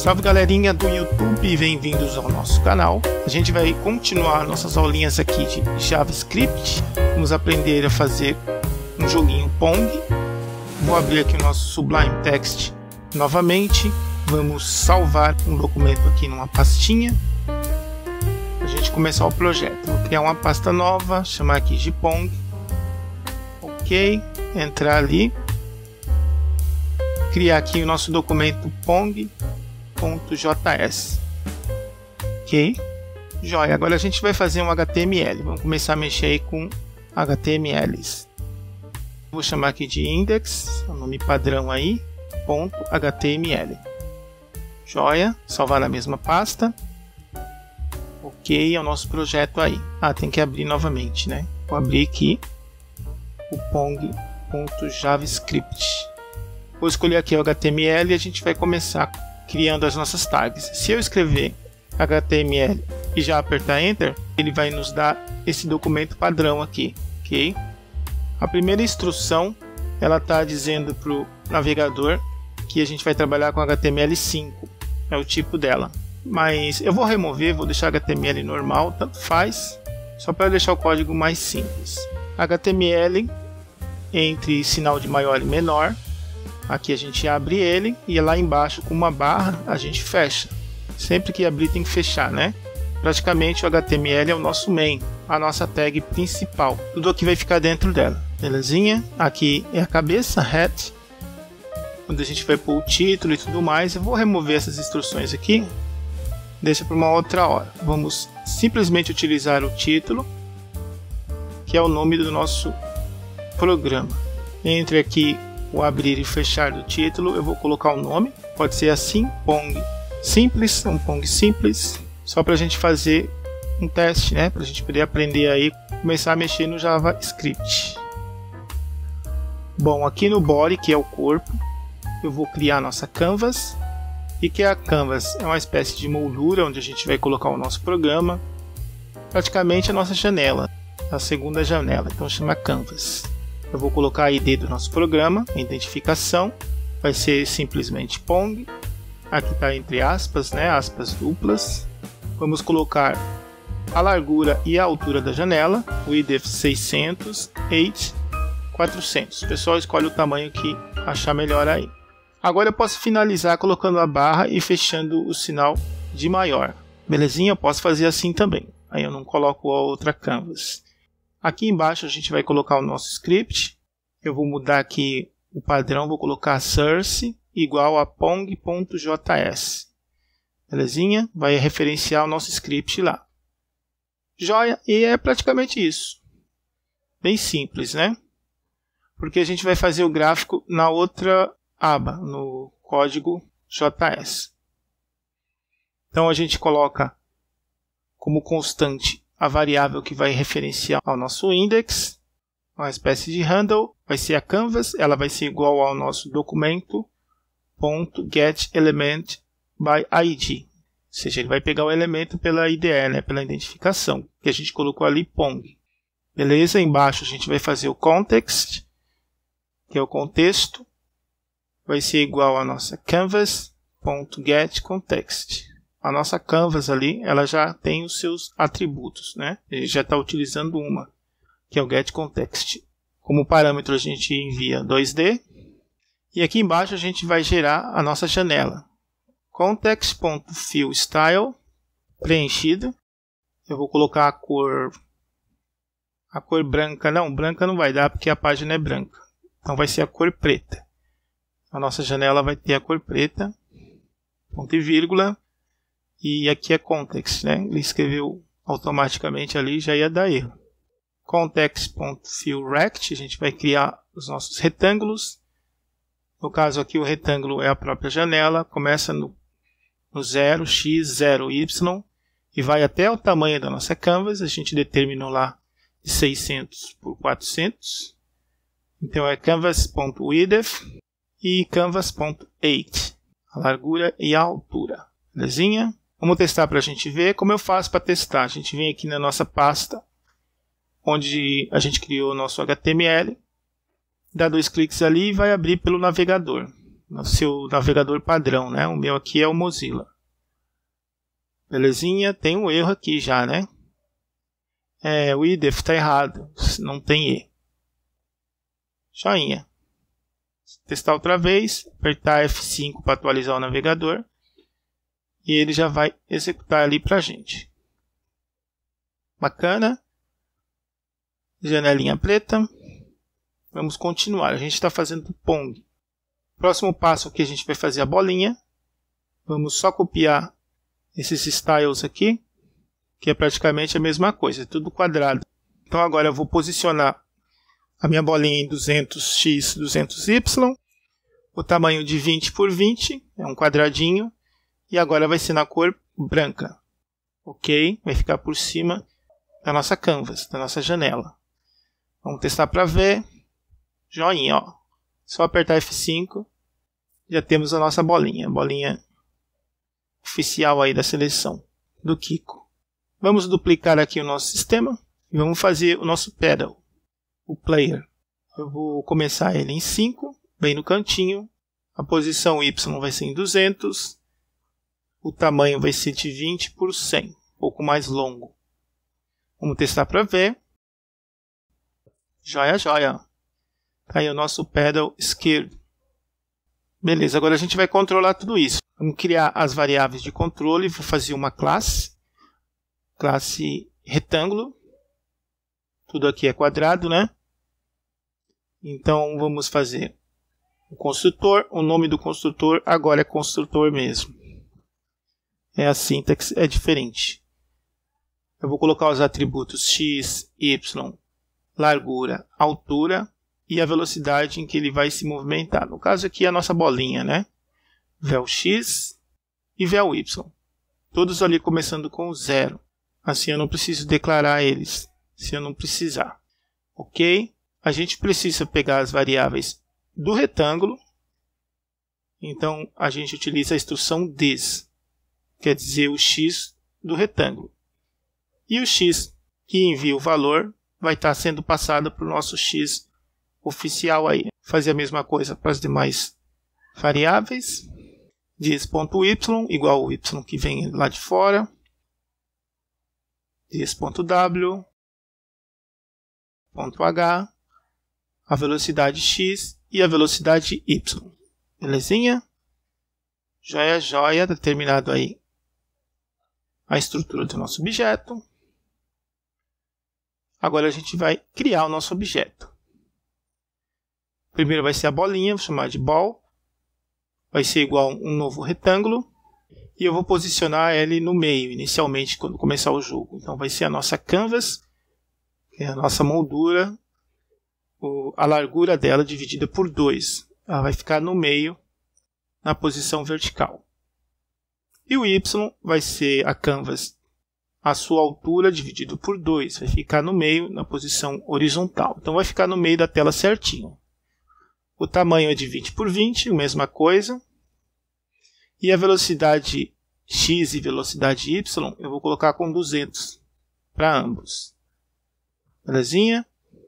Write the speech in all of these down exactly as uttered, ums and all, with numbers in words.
Salve galerinha do YouTube, bem-vindos ao nosso canal. A gente vai continuar nossas aulinhas aqui de JavaScript. Vamos aprender a fazer um joguinho Pong. Vou abrir aqui o nosso Sublime Text novamente. Vamos salvar um documento aqui numa pastinha. Para a gente começar o projeto. Vou criar uma pasta nova, chamar aqui de Pong. Ok, entrar ali. Criar aqui o nosso documento pong.js. Ok, joia. Agora a gente vai fazer um H T M L. Vamos começar a mexer aí com H T M Ls. Vou chamar aqui de index, o nome padrão aí, ponto .html. Joia, salvar na mesma pasta. Ok, é o nosso projeto aí. Ah, tem que abrir novamente, né? Vou abrir aqui o pong.javascript. Vou escolher aqui o H T M L e a gente vai começar criando as nossas tags. Se eu escrever H T M L e já apertar Enter, ele vai nos dar esse documento padrão aqui, ok? A primeira instrução, ela está dizendo para o navegador que a gente vai trabalhar com H T M L cinco, é o tipo dela. Mas eu vou remover, vou deixar H T M L normal, tanto faz, só para deixar o código mais simples. H T M L entre sinal de maior e menor. Aqui a gente abre ele e lá embaixo com uma barra a gente fecha. Sempre que abrir tem que fechar, né? Praticamente o H T M L é o nosso main, a nossa tag principal. Tudo aqui vai ficar dentro dela, belezinha? Aqui é a cabeça, head, onde a gente vai pôr o título e tudo mais. Eu vou remover essas instruções aqui, deixa para uma outra hora. Vamos simplesmente utilizar o título, que é o nome do nosso programa. Entre aqui o abrir e fechar do título, eu vou colocar o nome, pode ser assim, Pong simples, um Pong simples, só para a gente fazer um teste, né? Para a gente poder aprender aí, começar a mexer no JavaScript. Bom, aqui no body, que é o corpo, eu vou criar a nossa canvas. E que é a canvas? É uma espécie de moldura onde a gente vai colocar o nosso programa, praticamente a nossa janela, a segunda janela, então chama canvas. Eu vou colocar a I D do nosso programa, a identificação, vai ser simplesmente Pong. Aqui está entre aspas, né, aspas duplas. Vamos colocar a largura e a altura da janela, width seiscentos, height quatrocentos. O pessoal escolhe o tamanho que achar melhor aí. Agora eu posso finalizar colocando a barra e fechando o sinal de maior. Belezinha? Eu posso fazer assim também. Aí eu não coloco a outra canvas. Aqui embaixo a gente vai colocar o nosso script. Eu vou mudar aqui o padrão, vou colocar source igual a pong.js. Belezinha? Vai referenciar o nosso script lá. Joia, e é praticamente isso. Bem simples, né? Porque a gente vai fazer o gráfico na outra aba, no código J S. Então a gente coloca como constante a variável que vai referenciar ao nosso index, uma espécie de handle, vai ser a canvas, ela vai ser igual ao nosso documento ponto get element by I D, ou seja, ele vai pegar o elemento pela I D E, né, pela identificação, que a gente colocou ali Pong. Beleza? Embaixo a gente vai fazer o context, que é o contexto, vai ser igual a nossa canvas ponto get context. A nossa canvas ali, ela já tem os seus atributos, né? A gente já está utilizando uma, que é o getContext. Como parâmetro a gente envia dois D. E aqui embaixo a gente vai gerar a nossa janela. Context.fillStyle preenchido. Eu vou colocar a cor, a cor branca. Não, branca não vai dar porque a página é branca. Então vai ser a cor preta. A nossa janela vai ter a cor preta. Ponto e vírgula. E aqui é context, né? Ele escreveu automaticamente ali, já ia dar erro. Context.fillRect, a gente vai criar os nossos retângulos. No caso aqui o retângulo é a própria janela, começa no, no zero, x, zero, y e vai até o tamanho da nossa canvas. A gente determinou lá de seiscentos por quatrocentos. Então é canvas.width e canvas.height, a largura e a altura. Belezinha? Vamos testar para a gente ver. Como eu faço para testar? A gente vem aqui na nossa pasta, onde a gente criou o nosso H T M L, dá dois cliques ali e vai abrir pelo navegador. no seu navegador padrão, né? O meu aqui é o Mozilla. Belezinha, tem um erro aqui já, né? É, o I D F está errado, não tem E. Joinha. Testar outra vez, apertar F cinco para atualizar o navegador. E ele já vai executar ali para a gente. Bacana. Janelinha preta. Vamos continuar. A gente está fazendo Pong. Próximo passo aqui a gente vai fazer a bolinha. Vamos só copiar esses styles aqui, que é praticamente a mesma coisa, é tudo quadrado. Então agora eu vou posicionar a minha bolinha em duzentos x, duzentos y. O tamanho de vinte por vinte, é um quadradinho. E agora vai ser na cor branca. Ok? Vai ficar por cima da nossa canvas, da nossa janela. Vamos testar para ver. Joinha, ó. Só apertar F cinco. Já temos a nossa bolinha. Bolinha oficial aí da seleção do Kiko. Vamos duplicar aqui o nosso sistema. E vamos fazer o nosso pedal. O player. Eu vou começar ele em cinco. Bem no cantinho. A posição Y vai ser em duzentos. O tamanho vai ser de vinte por cem, um pouco mais longo. Vamos testar para ver. Joia, joia. Tá aí o nosso pedal esquerdo. Beleza, agora a gente vai controlar tudo isso. Vamos criar as variáveis de controle. Vou fazer uma classe. Classe retângulo. Tudo aqui é quadrado, né? Então vamos fazer o construtor. O nome do construtor agora é construtor mesmo. É a sintaxe, é diferente. Eu vou colocar os atributos x, y, largura, altura e a velocidade em que ele vai se movimentar. No caso aqui é a nossa bolinha, né? Vel x e vel y. Todos ali começando com zero. Assim eu não preciso declarar eles, se eu não precisar. Ok? A gente precisa pegar as variáveis do retângulo. Então a gente utiliza a instrução this. Quer dizer, o x do retângulo. E o x que envia o valor vai estar sendo passado para o nosso x oficial aí. Fazer a mesma coisa para as demais variáveis. Diz.y igual o y que vem lá de fora. Diz.w. .h. A velocidade x e a velocidade y. Belezinha? Joia, joia. Determinado aí a estrutura do nosso objeto. Agora a gente vai criar o nosso objeto. Primeiro vai ser a bolinha, vou chamar de ball. Vai ser igual a um novo retângulo. E eu vou posicionar ele no meio, inicialmente, quando começar o jogo. Então vai ser a nossa canvas, que é a nossa moldura. O, a largura dela dividida por dois. Ela vai ficar no meio, na posição vertical. E o Y vai ser a canvas, a sua altura dividido por dois. Vai ficar no meio, na posição horizontal. Então vai ficar no meio da tela certinho. O tamanho é de vinte por vinte, a mesma coisa. E a velocidade x e velocidade y eu vou colocar com duzentos para ambos. Belezinha?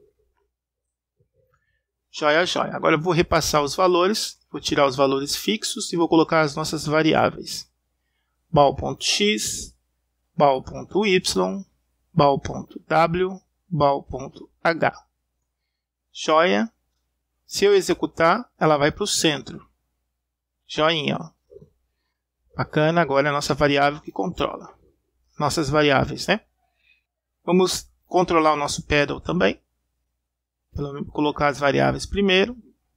Joia, joia. Agora eu vou repassar os valores. Vou tirar os valores fixos e vou colocar as nossas variáveis. bal.x, bal.y, bal.w, bal.h. Joia. Se eu executar, ela vai para o centro. Joinha, ó. Bacana, agora é a nossa variável que controla. Nossas variáveis, né? Vamos controlar o nosso pedal também. Vou colocar as variáveis primeiro.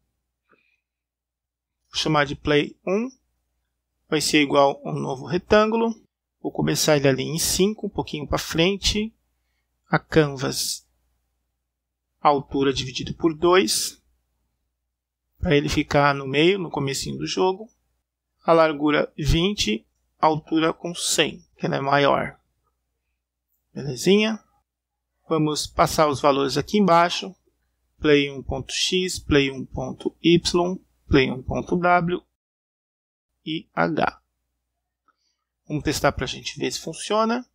Vou chamar de play um. Vai ser igual a um novo retângulo. Vou começar ele ali em cinco, um pouquinho para frente. A canvas, a altura dividido por dois. Para ele ficar no meio, no comecinho do jogo. A largura vinte, a altura com cem, que ela é maior. Belezinha? Vamos passar os valores aqui embaixo. Play um.x, play um.y, play um.w e h. Vamos testar para a gente ver se funciona.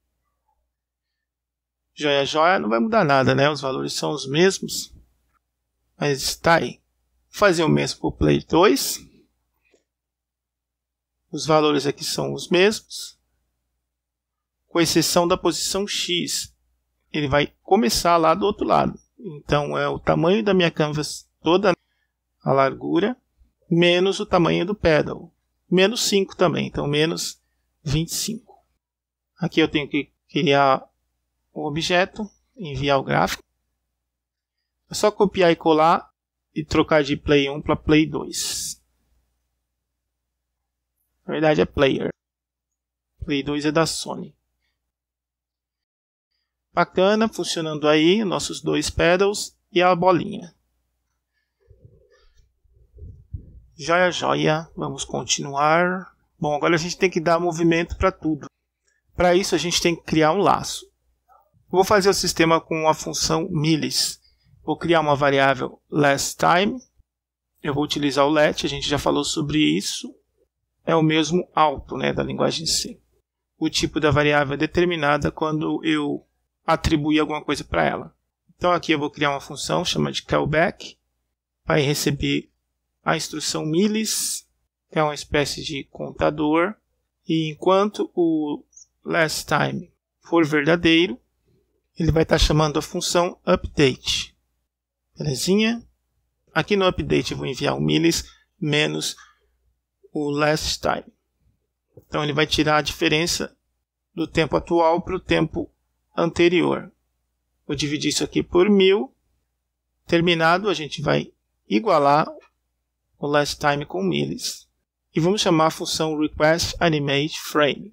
Joia, joia, não vai mudar nada, né? Os valores são os mesmos. Mas está aí. Vou fazer o mesmo para o play dois. Os valores aqui são os mesmos, com exceção da posição X. Ele vai começar lá do outro lado. Então é o tamanho da minha canvas toda, a largura, menos o tamanho do pedal. Menos cinco também, então menos vinte e cinco. Aqui eu tenho que criar o objeto, enviar o gráfico. É só copiar e colar e trocar de Play um para Play dois. Na verdade é Player. Play dois é da Sony. Bacana, funcionando aí, nossos dois pedals e a bolinha. Joia, joia. Vamos continuar. Bom, agora a gente tem que dar movimento para tudo. Para isso a gente tem que criar um laço. Vou fazer o sistema com a função millis. Vou criar uma variável lastTime. Eu vou utilizar o let, a gente já falou sobre isso. É o mesmo auto, né, da linguagem C. O tipo da variável é determinada quando eu atribuir alguma coisa para ela. Então aqui eu vou criar uma função chamada de callback. Vai receber a instrução millis, que é uma espécie de contador. E enquanto o lastTime for verdadeiro, ele vai estar chamando a função update. Belezinha? Aqui no update eu vou enviar o millis menos o lastTime. Então ele vai tirar a diferença do tempo atual para o tempo anterior. Vou dividir isso aqui por mil. Terminado, a gente vai igualar o lastTime com millis. E vamos chamar a função requestAnimateFrame.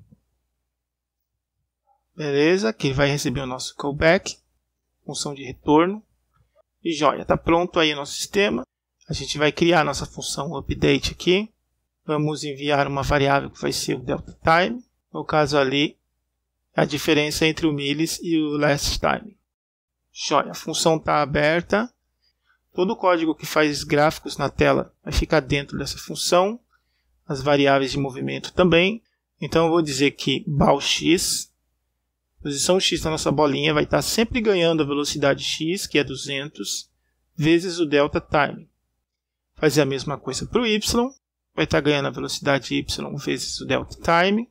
Beleza, aqui vai receber o nosso callback, função de retorno. E joia, está pronto aí o nosso sistema. A gente vai criar a nossa função update aqui. Vamos enviar uma variável que vai ser o deltaTime. No caso ali, a diferença entre o millis e o lastTime. Joia, a função está aberta. Todo o código que faz gráficos na tela vai ficar dentro dessa função. As variáveis de movimento também. Então eu vou dizer que balx, posição X da nossa bolinha, vai estar sempre ganhando a velocidade X, que é duzentos, vezes o deltaTime. Fazer a mesma coisa para o Y. Vai estar ganhando a velocidade Y vezes o deltaTime.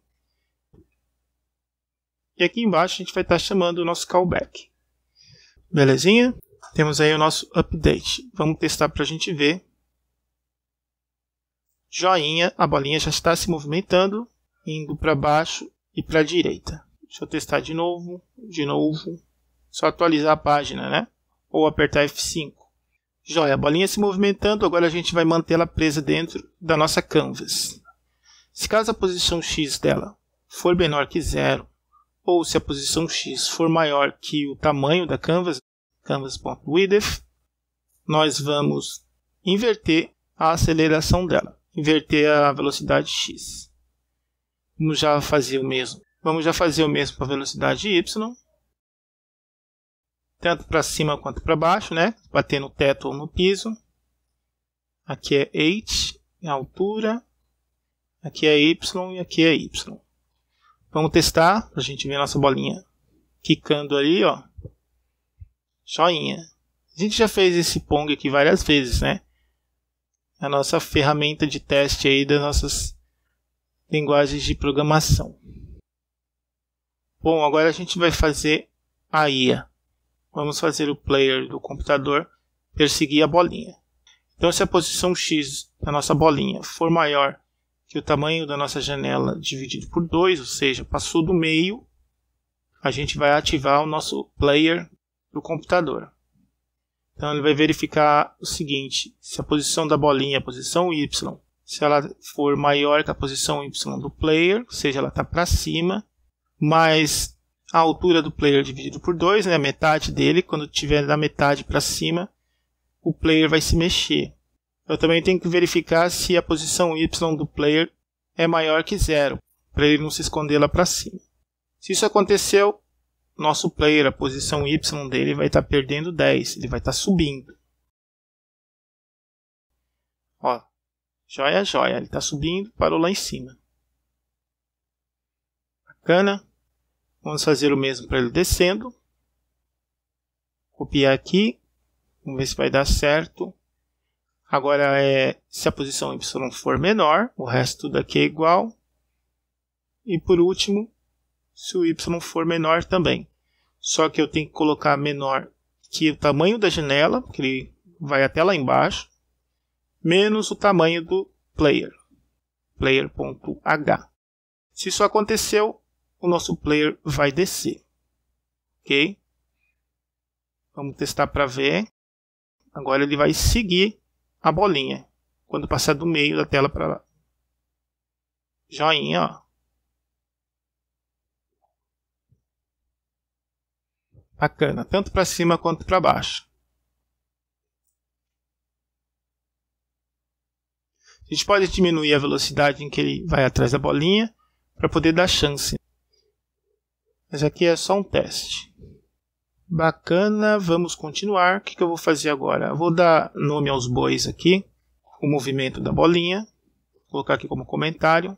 E aqui embaixo a gente vai estar chamando o nosso callback. Belezinha? Temos aí o nosso update. Vamos testar para a gente ver. Joinha, a bolinha já está se movimentando, indo para baixo e para a direita. Deixa eu testar de novo, de novo. Só atualizar a página, né? Ou apertar F cinco. Joia, a bolinha se movimentando, agora a gente vai mantê-la presa dentro da nossa canvas. Se caso a posição X dela for menor que zero, ou se a posição X for maior que o tamanho da canvas, canvas.width, nós vamos inverter a aceleração dela, inverter a velocidade X. Vamos já fazer o mesmo. Vamos já fazer o mesmo para a velocidade Y, tanto para cima quanto para baixo, né? Bater no teto ou no piso. Aqui é H, a altura. Aqui é Y e aqui é Y. Vamos testar para a gente ver a nossa bolinha quicando ali, ó. Joinha. A gente já fez esse Pong aqui várias vezes, né? A nossa ferramenta de teste aí das nossas linguagens de programação. Bom, agora a gente vai fazer a I A. Vamos fazer o player do computador perseguir a bolinha. Então, se a posição X da nossa bolinha for maior que o tamanho da nossa janela dividido por dois, ou seja, passou do meio, a gente vai ativar o nosso player do computador. Então, ele vai verificar o seguinte: se a posição da bolinha, a posição Y, se ela for maior que a posição Y do player, ou seja, ela está para cima, mais a altura do player dividido por dois, né, a metade dele, quando estiver da metade para cima, o player vai se mexer. Eu também tenho que verificar se a posição Y do player é maior que zero, para ele não se esconder lá para cima. Se isso aconteceu, nosso player, a posição Y dele vai estar perdendo dez, ele vai estar subindo. Ó, joia, joia, ele está subindo, parou lá em cima. Bacana. Vamos fazer o mesmo para ele descendo. Copiar aqui. Vamos ver se vai dar certo. Agora, é, se a posição Y for menor, o resto tudo aqui é igual. E por último, se o Y for menor também. Só que eu tenho que colocar menor que o tamanho da janela, que ele vai até lá embaixo, menos o tamanho do player, player.h. Se isso aconteceu, o nosso player vai descer. Ok? Vamos testar para ver. Agora ele vai seguir a bolinha quando passar do meio da tela para lá. Joinha, ó. Bacana, tanto para cima quanto para baixo. A gente pode diminuir a velocidade em que ele vai atrás da bolinha para poder dar chance. Mas aqui é só um teste. Bacana, vamos continuar. O que, que eu vou fazer agora? Eu vou dar nome aos bois aqui. O movimento da bolinha. Vou colocar aqui como comentário.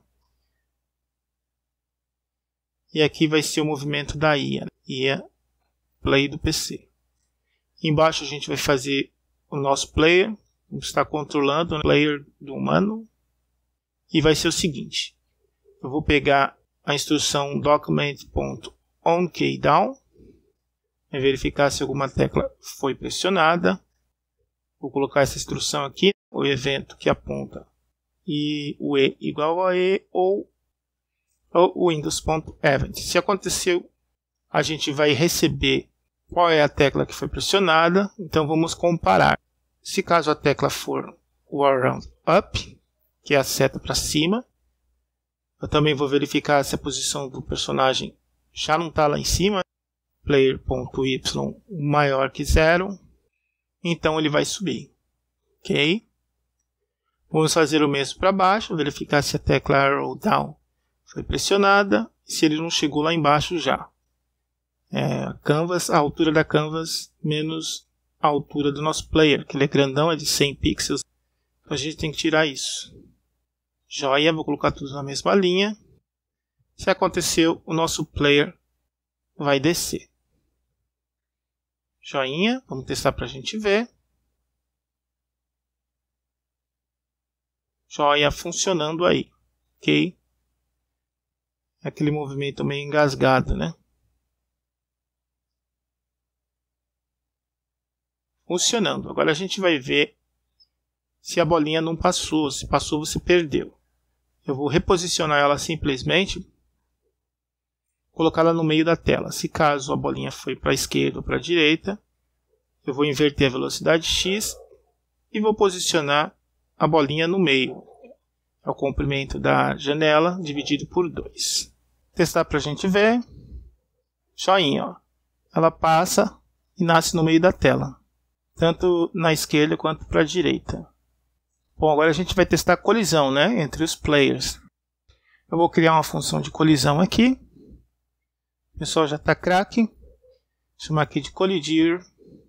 E aqui vai ser o movimento da I A. I A Play do P C. Embaixo a gente vai fazer o nosso player. Vamos estar controlando o player do humano. E vai ser o seguinte. Eu vou pegar a instrução document.onKeyDown. Vai verificar se alguma tecla foi pressionada. Vou colocar essa instrução aqui. O evento que aponta e o E igual a E ou o Windows.Event. Se aconteceu, a gente vai receber qual é a tecla que foi pressionada. Então vamos comparar. Se caso a tecla for o Around Up, que é a seta para cima, eu também vou verificar se a posição do personagem já não está lá em cima. Player.y maior que zero. Então ele vai subir. Ok? Vamos fazer o mesmo para baixo. Verificar se a tecla Arrow Down foi pressionada. E se ele não chegou lá embaixo já. É, a, canvas, a altura da canvas menos a altura do nosso player. Que ele é grandão, é de cem pixels. Então a gente tem que tirar isso. Joia, vou colocar tudo na mesma linha. Se aconteceu, o nosso player vai descer. Joinha, vamos testar para a gente ver. Joia funcionando aí, ok? Aquele movimento meio engasgado, né? Funcionando. Agora a gente vai ver se a bolinha não passou. Se passou, você perdeu. Eu vou reposicionar ela simplesmente. Colocá-la no meio da tela. Se caso a bolinha foi para a esquerda ou para a direita, eu vou inverter a velocidade X e vou posicionar a bolinha no meio. É o comprimento da janela dividido por dois. Testar para a gente ver. Joinha, ó. Ela passa e nasce no meio da tela. Tanto na esquerda quanto para a direita. Bom, agora a gente vai testar a colisão, né, entre os players. Eu vou criar uma função de colisão aqui. O pessoal já está craque. Chamar aqui de colidir.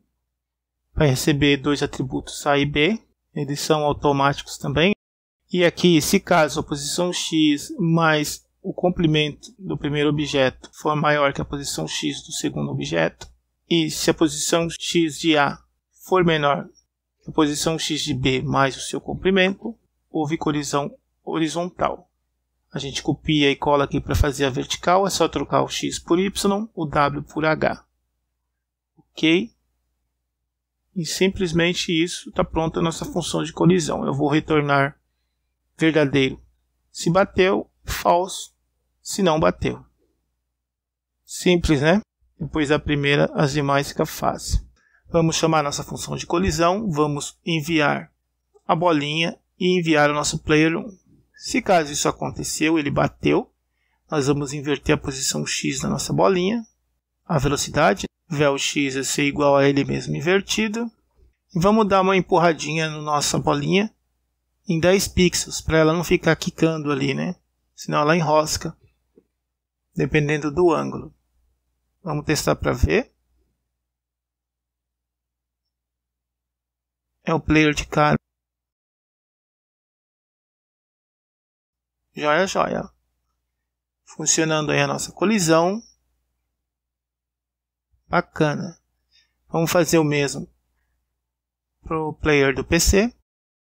Vai receber dois atributos A e B. Eles são automáticos também. E aqui, se caso a posição X mais o comprimento do primeiro objeto for maior que a posição X do segundo objeto, e se a posição X de A for menor que a posição X de B mais o seu comprimento, houve colisão horizontal. A gente copia e cola aqui para fazer a vertical. É só trocar o X por Y, o W por H. Ok? E simplesmente isso, está pronta a nossa função de colisão. Eu vou retornar verdadeiro se bateu, falso se não bateu. Simples, né? Depois da primeira, as demais fica fácil. Vamos chamar nossa função de colisão. Vamos enviar a bolinha e enviar o nosso player um. Se caso isso aconteceu, ele bateu, nós vamos inverter a posição X da nossa bolinha, a velocidade, vel x é ser igual a ele mesmo invertido, e vamos dar uma empurradinha na nossa bolinha em dez pixels, para ela não ficar quicando ali, né? Senão ela enrosca, dependendo do ângulo. Vamos testar para ver. É o player de cara. Joia, joia. Funcionando aí a nossa colisão. Bacana. Vamos fazer o mesmo para o player do P C.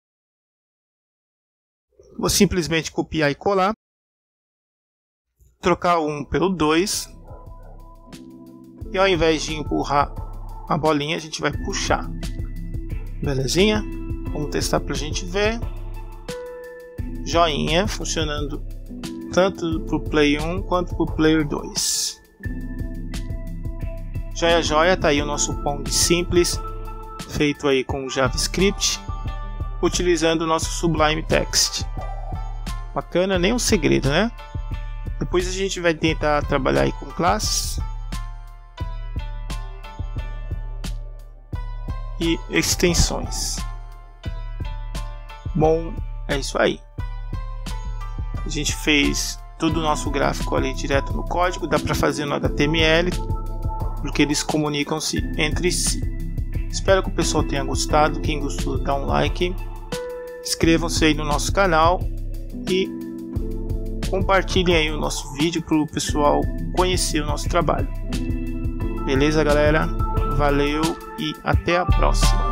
Vou simplesmente copiar e colar, trocar o um pelo dois, e ao invés de empurrar a bolinha, a gente vai puxar. Belezinha? Vamos testar para a gente ver. Joinha, funcionando tanto para o Player um quanto para o Player dois. Joia, joia, tá aí o nosso Pong simples, feito aí com JavaScript, utilizando o nosso Sublime Text. Bacana, nem um segredo, né? Depois a gente vai tentar trabalhar aí com classes e extensões. Bom, é isso aí. A gente fez todo o nosso gráfico ali direto no código, dá para fazer no H T M L, porque eles comunicam-se entre si. Espero que o pessoal tenha gostado. Quem gostou, dá um like, inscrevam-se aí no nosso canal e compartilhem aí o nosso vídeo para o pessoal conhecer o nosso trabalho. Beleza, galera? Valeu e até a próxima.